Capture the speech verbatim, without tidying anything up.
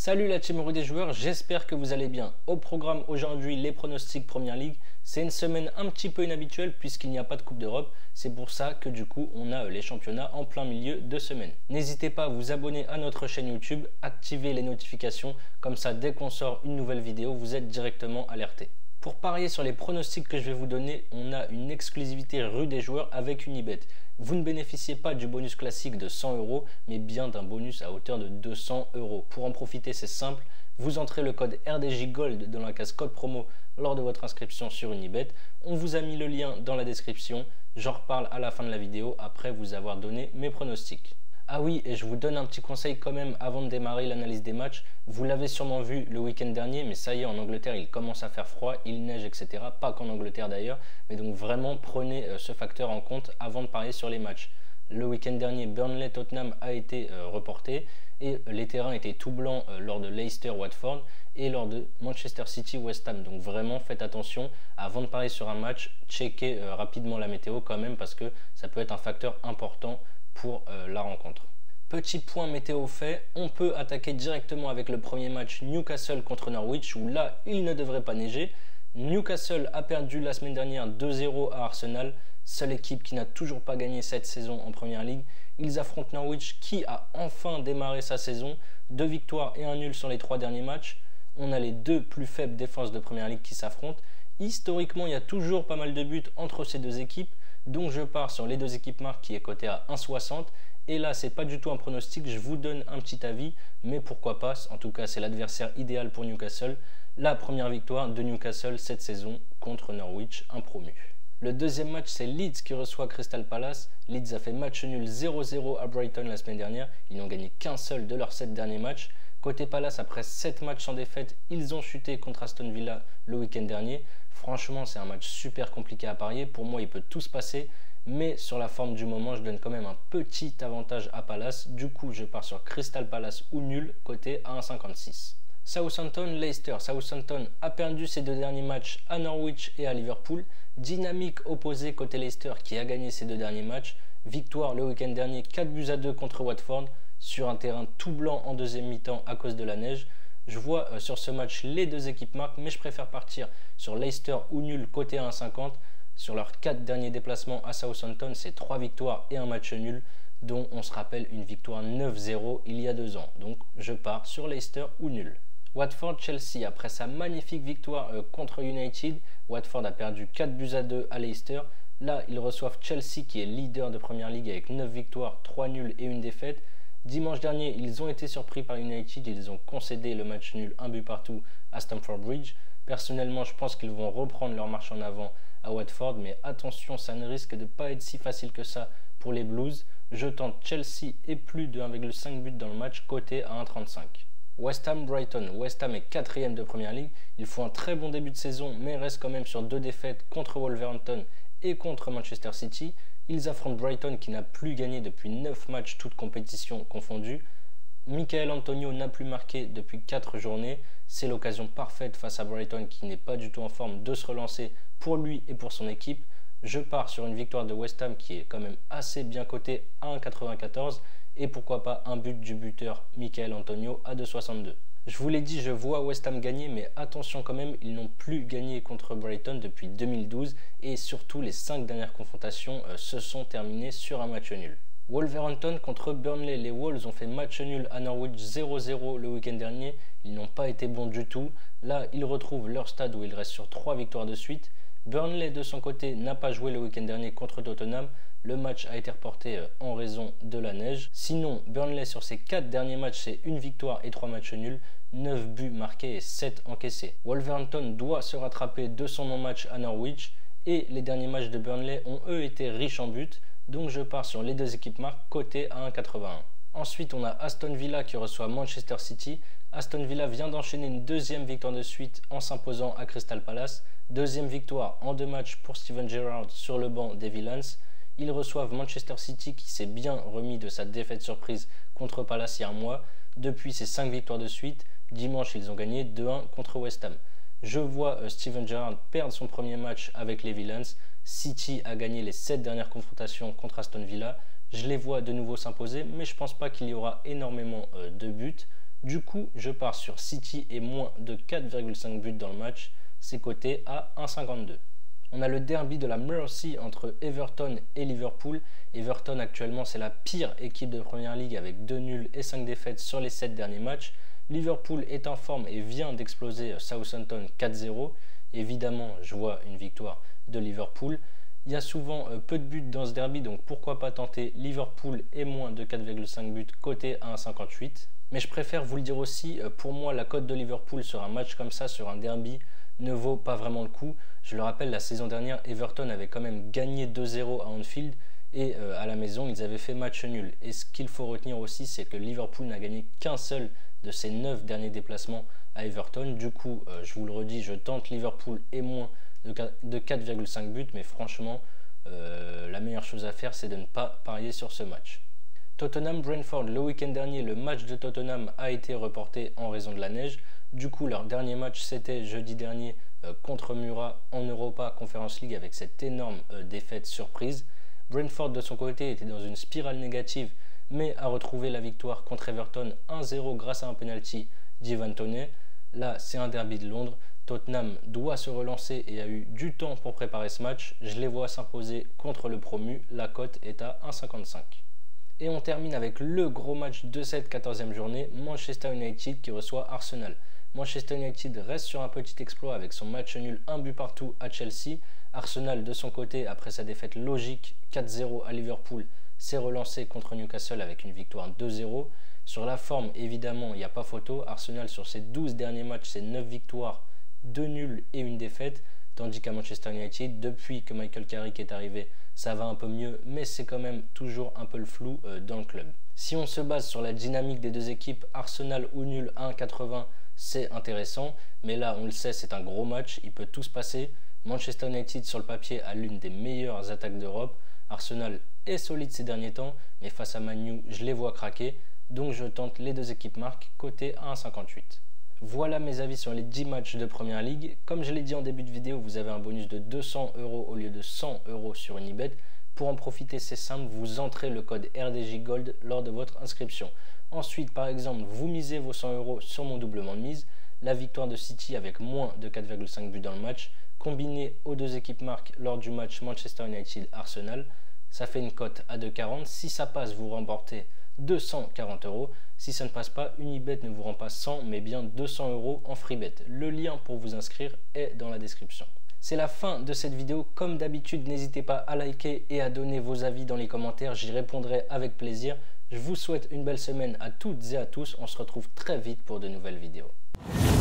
Salut la team Rue des joueurs, j'espère que vous allez bien. Au programme aujourd'hui, les pronostics Première Ligue. C'est une semaine un petit peu inhabituelle puisqu'il n'y a pas de Coupe d'Europe. C'est pour ça que du coup, on a les championnats en plein milieu de semaine. N'hésitez pas à vous abonner à notre chaîne YouTube, activer les notifications. Comme ça, dès qu'on sort une nouvelle vidéo, vous êtes directement alerté. Pour parier sur les pronostics que je vais vous donner, on a une exclusivité Rue des joueurs avec Unibet. Vous ne bénéficiez pas du bonus classique de cent euros, mais bien d'un bonus à hauteur de deux cents euros. Pour en profiter, c'est simple. Vous entrez le code R D J Gold dans la case code promo lors de votre inscription sur Unibet. On vous a mis le lien dans la description. J'en reparle à la fin de la vidéo après vous avoir donné mes pronostics. Ah oui, et je vous donne un petit conseil quand même avant de démarrer l'analyse des matchs. Vous l'avez sûrement vu le week-end dernier, mais ça y est, en Angleterre, il commence à faire froid, il neige, et cetera. Pas qu'en Angleterre d'ailleurs, mais donc vraiment prenez ce facteur en compte avant de parier sur les matchs. Le week-end dernier, Burnley-Tottenham a été euh, reporté et les terrains étaient tout blancs euh, lors de Leicester-Watford et lors de Manchester City-West Ham. Donc vraiment, faites attention avant de parier sur un match, checkez euh, rapidement la météo quand même parce que ça peut être un facteur important pour euh, la rencontre. Petit point météo fait, on peut attaquer directement avec le premier match Newcastle contre Norwich où là il ne devrait pas neiger. Newcastle a perdu la semaine dernière deux zéro à Arsenal, seule équipe qui n'a toujours pas gagné cette saison en Première Ligue. Ils affrontent Norwich qui a enfin démarré sa saison, deux victoires et un nul sur les trois derniers matchs. On a les deux plus faibles défenses de Première Ligue qui s'affrontent. Historiquement, il y a toujours pas mal de buts entre ces deux équipes. Donc je pars sur les deux équipes marques qui est coté à un soixante. Et là, c'est pas du tout un pronostic, je vous donne un petit avis, mais pourquoi pas, en tout cas c'est l'adversaire idéal pour Newcastle. La première victoire de Newcastle cette saison contre Norwich, un promu. Le deuxième match, c'est Leeds qui reçoit Crystal Palace. Leeds a fait match nul zéro zéro à Brighton la semaine dernière, ils n'ont gagné qu'un seul de leurs sept derniers matchs. Côté Palace, après sept matchs sans défaite, ils ont chuté contre Aston Villa le week-end dernier. Franchement, c'est un match super compliqué à parier. Pour moi, il peut tout se passer. Mais sur la forme du moment, je donne quand même un petit avantage à Palace. Du coup, je pars sur Crystal Palace ou nul, côté à un virgule cinquante-six. Southampton-Leicester. Southampton a perdu ses deux derniers matchs à Norwich et à Liverpool. Dynamique opposée côté Leicester qui a gagné ses deux derniers matchs. Victoire le week-end dernier, quatre buts à deux contre Watford sur un terrain tout blanc en deuxième mi-temps à cause de la neige. Je vois euh, sur ce match les deux équipes marquent, mais je préfère partir sur Leicester ou nul côté à un virgule cinquante. Sur leurs quatre derniers déplacements à Southampton, c'est trois victoires et un match nul, dont on se rappelle une victoire neuf zéro il y a deux ans. Donc je pars sur Leicester ou nul. Watford-Chelsea, après sa magnifique victoire euh, contre United, Watford a perdu quatre buts à deux à Leicester. Là, ils reçoivent Chelsea qui est leader de Première Ligue avec neuf victoires, trois nuls et une défaite. Dimanche dernier, ils ont été surpris par United, ils ont concédé le match nul, un but partout à Stamford Bridge. Personnellement, je pense qu'ils vont reprendre leur marche en avant à Watford, mais attention, ça ne risque de pas être si facile que ça pour les Blues. Je tente Chelsea et plus de un virgule cinq buts dans le match, coté à un virgule trente-cinq. West Ham-Brighton. West Ham est quatrième de Première Ligue. Ils font un très bon début de saison, mais restent quand même sur deux défaites contre Wolverhampton et contre Manchester City. Ils affrontent Brighton qui n'a plus gagné depuis neuf matchs, toutes compétitions confondues. Michael Antonio n'a plus marqué depuis quatre journées. C'est l'occasion parfaite face à Brighton qui n'est pas du tout en forme de se relancer pour lui et pour son équipe. Je pars sur une victoire de West Ham qui est quand même assez bien cotée à un virgule quatre-vingt-quatorze et pourquoi pas un but du buteur Michael Antonio à deux virgule soixante-deux. Je vous l'ai dit, je vois West Ham gagner, mais attention quand même, ils n'ont plus gagné contre Brighton depuis deux mille douze et surtout les cinq dernières confrontations euh, se sont terminées sur un match nul. Wolverhampton contre Burnley. Les Wolves ont fait match nul à Norwich zéro zéro le week-end dernier. Ils n'ont pas été bons du tout. Là, ils retrouvent leur stade où ils restent sur trois victoires de suite. Burnley, de son côté, n'a pas joué le week-end dernier contre Tottenham. Le match a été reporté en raison de la neige. Sinon, Burnley, sur ses quatre derniers matchs, c'est une victoire et trois matchs nuls. neuf buts marqués et sept encaissés. Wolverhampton doit se rattraper de son non-match à Norwich. Et les derniers matchs de Burnley ont eux été riches en buts. Donc je pars sur les deux équipes marques cotées à un virgule quatre-vingt-un. Ensuite, on a Aston Villa qui reçoit Manchester City. Aston Villa vient d'enchaîner une deuxième victoire de suite en s'imposant à Crystal Palace. Deuxième victoire en deux matchs pour Steven Gerrard sur le banc des Villains. Ils reçoivent Manchester City qui s'est bien remis de sa défaite surprise contre Palace il y a un mois. Depuis ses cinq victoires de suite, dimanche ils ont gagné deux un contre West Ham. Je vois euh, Steven Gerrard perdre son premier match avec les Villains. City a gagné les sept dernières confrontations contre Aston Villa. Je les vois de nouveau s'imposer, mais je ne pense pas qu'il y aura énormément euh, de buts. Du coup, je pars sur City et moins de quatre virgule cinq buts dans le match. C'est coté à un virgule cinquante-deux. On a le derby de la Mercy entre Everton et Liverpool. Everton actuellement c'est la pire équipe de Première Ligue avec deux nuls et cinq défaites sur les sept derniers matchs. Liverpool est en forme et vient d'exploser Southampton quatre zéro. Évidemment, je vois une victoire de Liverpool. Il y a souvent peu de buts dans ce derby, donc pourquoi pas tenter Liverpool et moins de quatre virgule cinq buts coté à un virgule cinquante-huit. Mais je préfère vous le dire aussi, pour moi la cote de Liverpool sur un match comme ça, sur un derby, ne vaut pas vraiment le coup. Je le rappelle, la saison dernière, Everton avait quand même gagné deux zéro à Anfield et euh, à la maison, ils avaient fait match nul. Et ce qu'il faut retenir aussi, c'est que Liverpool n'a gagné qu'un seul de ses neuf derniers déplacements à Everton. Du coup, euh, je vous le redis, je tente Liverpool et moins de quatre virgule cinq buts, mais franchement, euh, la meilleure chose à faire, c'est de ne pas parier sur ce match. Tottenham-Brentford, le week-end dernier, le match de Tottenham a été reporté en raison de la neige. Du coup, leur dernier match, c'était jeudi dernier euh, contre Murat en Europa Conference League avec cette énorme euh, défaite surprise. Brentford, de son côté, était dans une spirale négative, mais a retrouvé la victoire contre Everton un zéro grâce à un penalty d'Ivan Toney. Là, c'est un derby de Londres. Tottenham doit se relancer et a eu du temps pour préparer ce match. Je les vois s'imposer contre le promu. La cote est à un virgule cinquante-cinq. Et on termine avec le gros match de cette quatorzième journée, Manchester United qui reçoit Arsenal. Manchester United reste sur un petit exploit avec son match nul un but partout à Chelsea. Arsenal, de son côté, après sa défaite logique quatre zéro à Liverpool, s'est relancé contre Newcastle avec une victoire deux zéro. Sur la forme, évidemment, il n'y a pas photo. Arsenal, sur ses douze derniers matchs, c'est neuf victoires, deux nuls et une défaite. Tandis qu'à Manchester United, depuis que Michael Carrick est arrivé, ça va un peu mieux, mais c'est quand même toujours un peu le flou euh, dans le club. Si on se base sur la dynamique des deux équipes, Arsenal ou nul à un virgule quatre-vingts, c'est intéressant, mais là on le sait, c'est un gros match, il peut tout se passer. Manchester United sur le papier a l'une des meilleures attaques d'Europe. Arsenal est solide ces derniers temps, mais face à Man U, je les vois craquer, donc je tente les deux équipes marques coté à un virgule cinquante-huit. Voilà mes avis sur les dix matchs de Première Ligue. Comme je l'ai dit en début de vidéo, vous avez un bonus de deux cents euros au lieu de cent euros sur Unibet. Pour en profiter, c'est simple, vous entrez le code R D J Gold lors de votre inscription. Ensuite, par exemple, vous misez vos cent euros sur mon doublement de mise, la victoire de City avec moins de quatre virgule cinq buts dans le match, combiné aux deux équipes marques lors du match Manchester United-Arsenal, ça fait une cote à deux virgule quarante. Si ça passe, vous remportez deux cent quarante euros. Si ça ne passe pas, Unibet ne vous rend pas cent mais bien deux cents euros en free bet. Le lien pour vous inscrire est dans la description. C'est la fin de cette vidéo. Comme d'habitude, n'hésitez pas à liker et à donner vos avis dans les commentaires. J'y répondrai avec plaisir. Je vous souhaite une belle semaine à toutes et à tous. On se retrouve très vite pour de nouvelles vidéos.